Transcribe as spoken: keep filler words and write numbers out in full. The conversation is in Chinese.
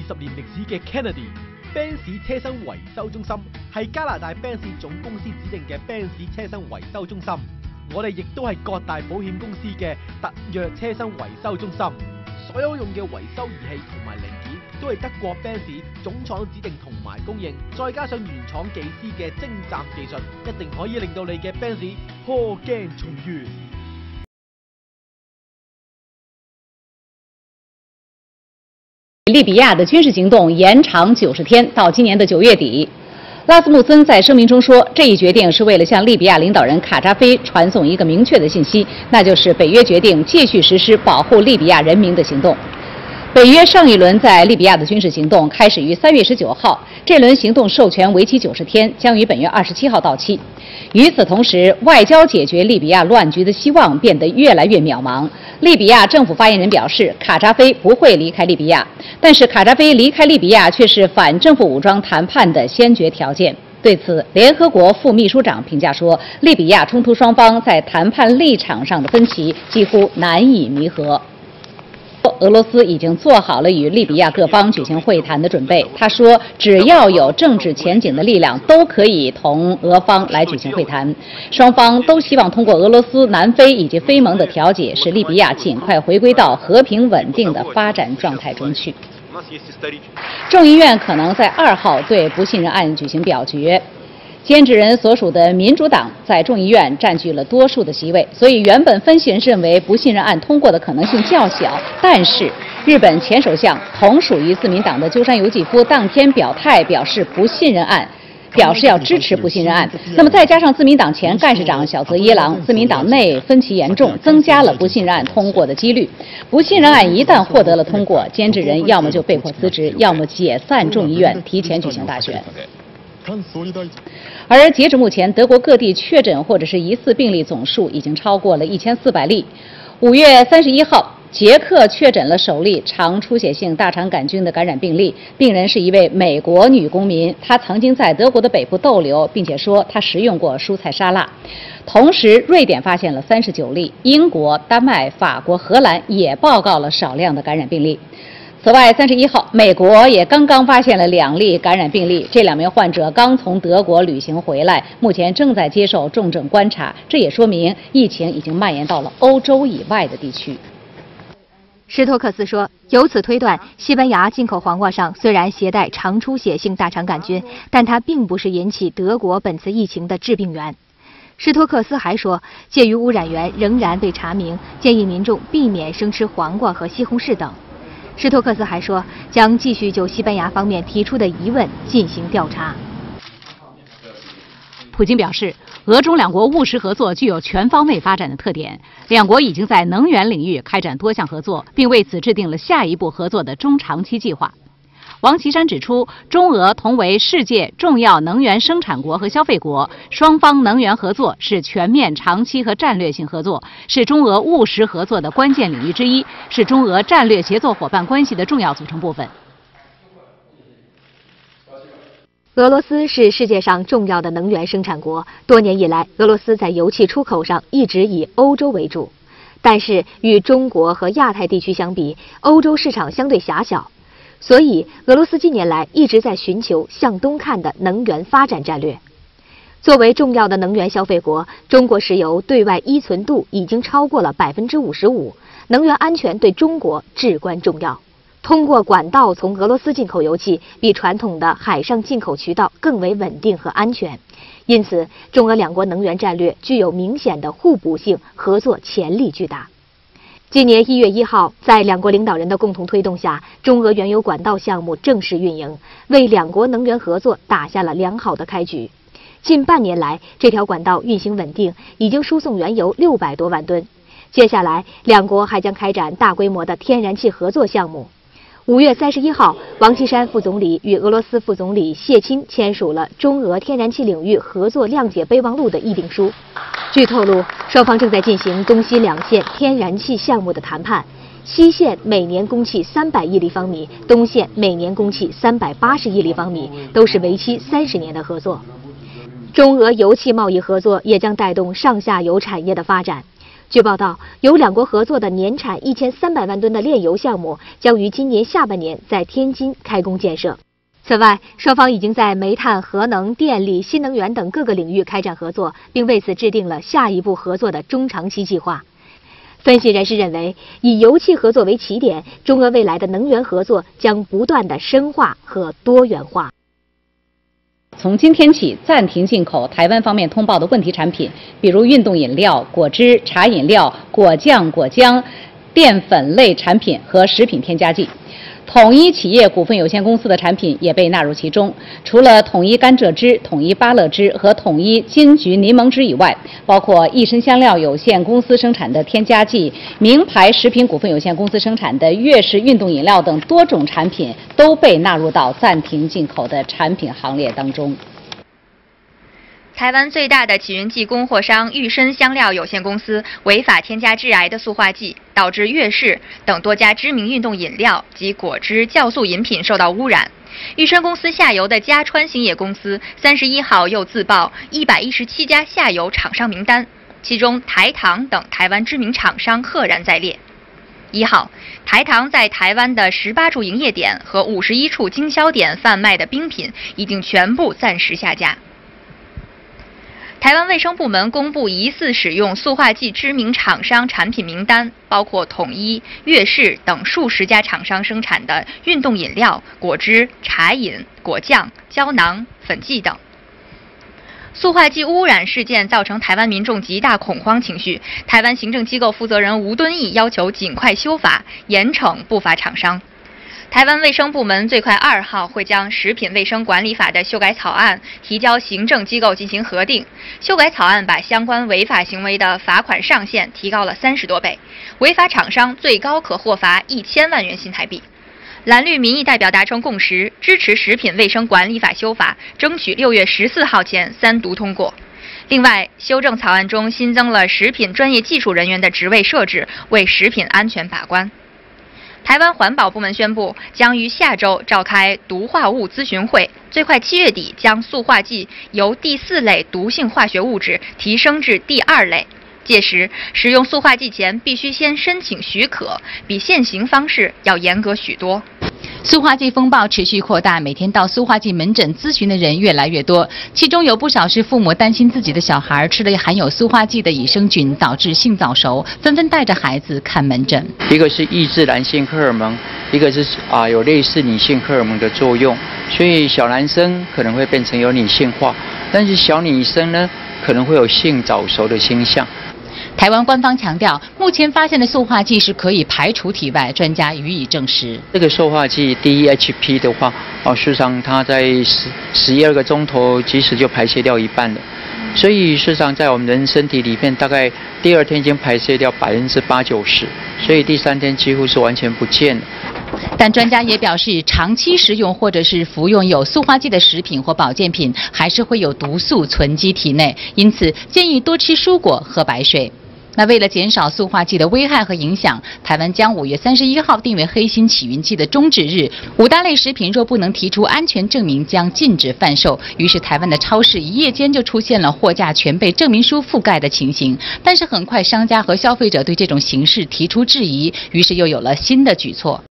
十年歷史嘅 Kennedy Benz 車身維修中心係加拿大 Benz 總公司指定嘅 Benz 車身維修中心。我哋亦都係各大保險公司嘅特約車身維修中心。所有用嘅維修儀器同埋零件都係德國 Benz 總廠指定同埋供應，再加上原廠技師嘅精湛技術，一定可以令到你嘅 Benz 破鏡重圓。 利比亚的军事行动延长九十天，到今年的九月底。拉斯穆森在声明中说，这一决定是为了向利比亚领导人卡扎菲传送一个明确的信息，那就是北约决定继续实施保护利比亚人民的行动。北约上一轮在利比亚的军事行动开始于三月十九号，这轮行动授权为期九十天，将于本月二十七号到期。与此同时，外交解决利比亚乱局的希望变得越来越渺茫。利比亚政府发言人表示，卡扎菲不会离开利比亚，但是卡扎菲离开利比亚却是反政府武装谈判的先决条件。对此，联合国副秘书长评价说，利比亚冲突双方在谈判立场上的分歧几乎难以弥合。俄罗斯已经做好了与利比亚各方举行会谈的准备。他说，只要有政治前景的力量，都可以同俄方来举行会谈。双方都希望通过俄罗斯、南非以及非盟的调解，使利比亚尽快回归到和平稳定的发展状态中去。众议院可能在二号对不信任案举行表决。监制人所属的民主党在众议院占据了多数的席位，所以原本分析人士认为不信任案通过的可能性较小。但是，日本前首相同属于自民党的鸠山由纪夫当天表态表示不信任案，表示要支持不信任案。那么再加上自民党前干事长小泽一郎，自民党内分歧严重，增加了不信任案通过的几率。不信任案一旦获得了通过，监制人要么就被迫辞职，要么解散众议院，提前举行大选。而截至目前，德国各地确诊或者是疑似病例总数已经超过了一千四百例。五月三十一号，捷克确诊了首例肠出血性大肠杆菌的感染病例，病人是一位美国女公民，她曾经在德国的北部逗留，并且说她食用过蔬菜沙拉。同时，瑞典发现了三十九例，英国、丹麦、法国、荷兰也报告了少量的感染病例。此外，三十一号，美国也刚刚发现了两例感染病例，这两名患者刚从德国旅行回来，目前正在接受重症观察。这也说明疫情已经蔓延到了欧洲以外的地区。 施托克斯说，由此推断，西班牙进口黄瓜上虽然携带肠出血性大肠杆菌，但它并不是引起德国本次疫情的致病源。施托克斯还说，鉴于污染源仍然被查明，建议民众避免生吃黄瓜和西红柿等。施托克斯还说，将继续就西班牙方面提出的疑问进行调查。 普京表示，俄中两国务实合作具有全方位发展的特点，两国已经在能源领域开展多项合作，并为此制定了下一步合作的中长期计划。王岐山指出，中俄同为世界重要能源生产国和消费国，双方能源合作是全面、长期和战略性合作，是中俄务实合作的关键领域之一，是中俄战略协作伙伴关系的重要组成部分。 俄罗斯是世界上重要的能源生产国，多年以来，俄罗斯在油气出口上一直以欧洲为主，但是与中国和亚太地区相比，欧洲市场相对狭小。所以，俄罗斯近年来一直在寻求向东看的能源发展战略。作为重要的能源消费国，中国石油对外依存度已经超过了百分之五十五，能源安全对中国至关重要。通过管道从俄罗斯进口油气，比传统的海上进口渠道更为稳定和安全。因此，中俄两国能源战略具有明显的互补性，合作潜力巨大。今年一月一号，在两国领导人的共同推动下，中俄原油管道项目正式运营，为两国能源合作打下了良好的开局。近半年来，这条管道运行稳定，已经输送原油六百多万吨。接下来，两国还将开展大规模的天然气合作项目。五月三十一号，王岐山副总理与俄罗斯副总理谢钦签署了中俄天然气领域合作谅解备忘录的议定书。据透露，双方正在进行东西两线天然气项目的谈判，西线每年供气三百亿立方米，东线每年供气三百八十亿立方米，都是为期三十年的合作。中俄油气贸易合作也将带动上下游产业的发展。 据报道，由两国合作的年产一千三百万吨的炼油项目将于今年下半年在天津开工建设。此外，双方已经在煤炭、核能、电力、新能源等各个领域开展合作，并为此制定了下一步合作的中长期计划。分析人士认为，以油气合作为起点，中俄未来的能源合作将不断的深化和多元化。 从今天起，暂停进口台湾方面通报的问题产品，比如运动饮料、果汁、茶饮料、果酱、果浆、淀粉类产品和食品添加剂。统一企业股份有限公司的产品也被纳入其中，除了统一甘蔗汁、统一芭乐汁和统一金桔柠檬汁以外，包括益生香料有限公司生产的添加剂、名牌食品股份有限公司生产的悦氏运动饮料等多种产品都被纳入到暂停进口的产品行列当中。 台湾最大的起云剂供货商玉参香料有限公司违法添加致癌的塑化剂，导致悦氏等多家知名运动饮料及果汁、酵素饮品受到污染。玉参公司下游的嘉川兴业公司三十一号又自曝一百一十七家下游厂商名单，其中台糖等台湾知名厂商赫然在列。一号，台糖在台湾的十八处营业点和五十一处经销点贩卖的冰品已经全部暂时下架。台湾卫生部门公布疑似使用塑化剂知名厂商产品名单，包括统一、悦氏等数十家厂商生产的运动饮料、果汁、茶饮、果酱、胶囊、粉剂等。塑化剂污染事件造成台湾民众极大恐慌情绪，台湾行政机构负责人吴敦义要求尽快修法，严惩不法厂商。台湾卫生部门最快二号会将《食品卫生管理法》的修改草案提交行政机构进行核定。修改草案把相关违法行为的罚款上限提高了三十多倍，违法厂商最高可获罚一千万元新台币。蓝绿民意代表达成共识，支持《食品卫生管理法》修法，争取六月十四号前三读通过。另外，修正草案中新增了食品专业技术人员的职位设置，为食品安全把关。台湾环保部门宣布，将于下周召开毒化物咨询会，最快七月底将塑化剂由第四类毒性化学物质提升至第二类。届时，使用塑化剂前必须先申请许可，比现行方式要严格许多。 塑化剂风暴持续扩大，每天到塑化剂门诊咨询的人越来越多，其中有不少是父母担心自己的小孩吃了含有塑化剂的益生菌导致性早熟，纷纷带着孩子看门诊。 一个是抑制男性荷尔蒙，一个是啊有类似女性荷尔蒙的作用，所以小男生可能会变成有女性化，但是小女生呢可能会有性早熟的倾向。 台湾官方强调，目前发现的塑化剂是可以排除体外，专家予以证实。 这个塑化剂 D E H P 的话，哦，事实上它在十十一二个钟头，即使就排泄掉一半了。所以事实上，在我们人身体里面，大概第二天已经排泄掉百分之八九十，所以第三天几乎是完全不见了。 但专家也表示，长期食用或者是服用有塑化剂的食品或保健品，还是会有毒素存积体内，因此建议多吃蔬果、喝白水。那为了减少塑化剂的危害和影响，台湾将五月三十一号定为黑心起云剂的终止日。五大类食品若不能提出安全证明，将禁止贩售。于是，台湾的超市一夜间就出现了货架全被证明书覆盖的情形。但是很快，商家和消费者对这种形式提出质疑，于是又有了新的举措。